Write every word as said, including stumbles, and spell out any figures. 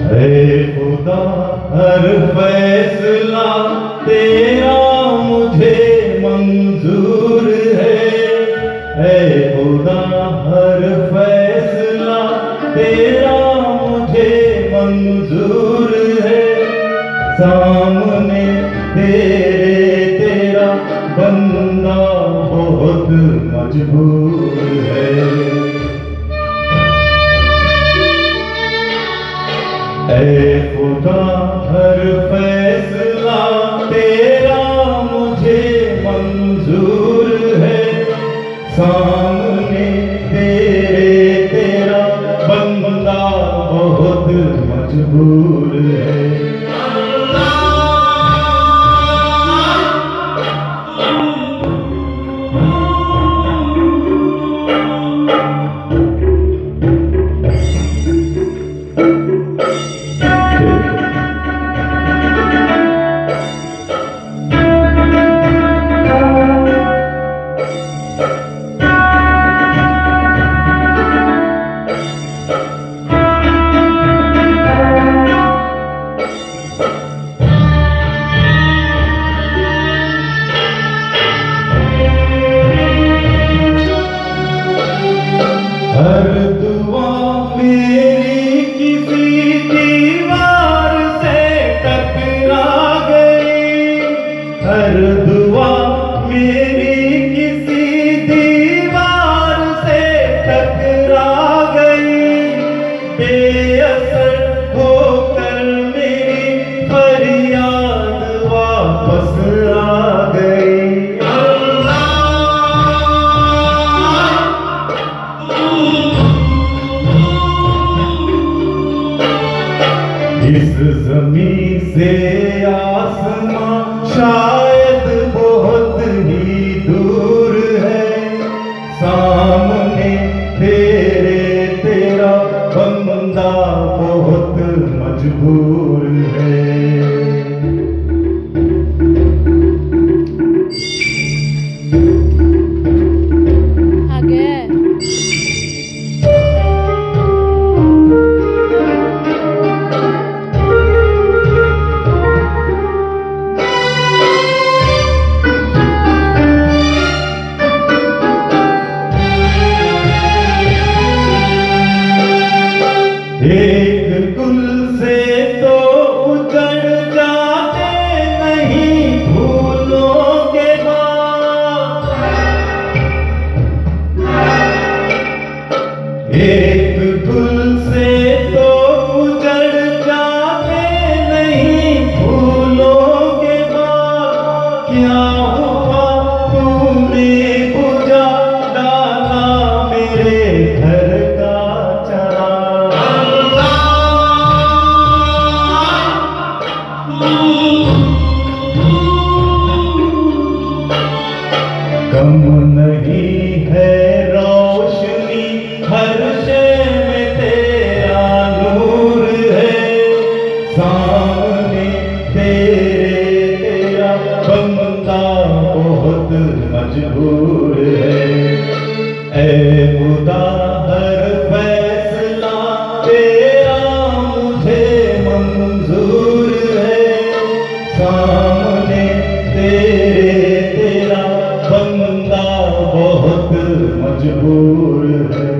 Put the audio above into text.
है खुदा हर फैसला तेरा मुझे मंजूर है। है खुदा हर फैसला तेरा मुझे मंजूर है। सामने तेरे तेरा बंदा बहुत मजबूर है। ऐ खुदा हर फैसला तेरा मुझे मंजूर है। सामने तेरे तेरा बंदा बहुत मजबूर है। हर दुआ मेरी किसी दीवार से टकरा गई। हर दुआ मेरी किसी दीवार से टकरा गई। बेअसर होकर मेरी फरियाद वापस आ गई। इस ज़मीं से आसमां शायद बहुत ही दूर है। सामने तेरे तेरा बंदा बहुत मजबूर है। एक गुल से तो उजड़ जाते नहीं फूलों के बाग। एक गुल से तो उजड़ जाते नहीं फूलों के बाग। क्या हुआ तूने बुझा डाला मेरे घर का चराग। कम नहीं है रोशनी हर शय में तेरा नूर है। सामने तेरे तेरा बंदा बहुत मजबूर है। ऐ खुदा हर फैसला तेरा मुझे मंजूर है। सामने तेरे तेरा बंदा बहुत मजबूर है।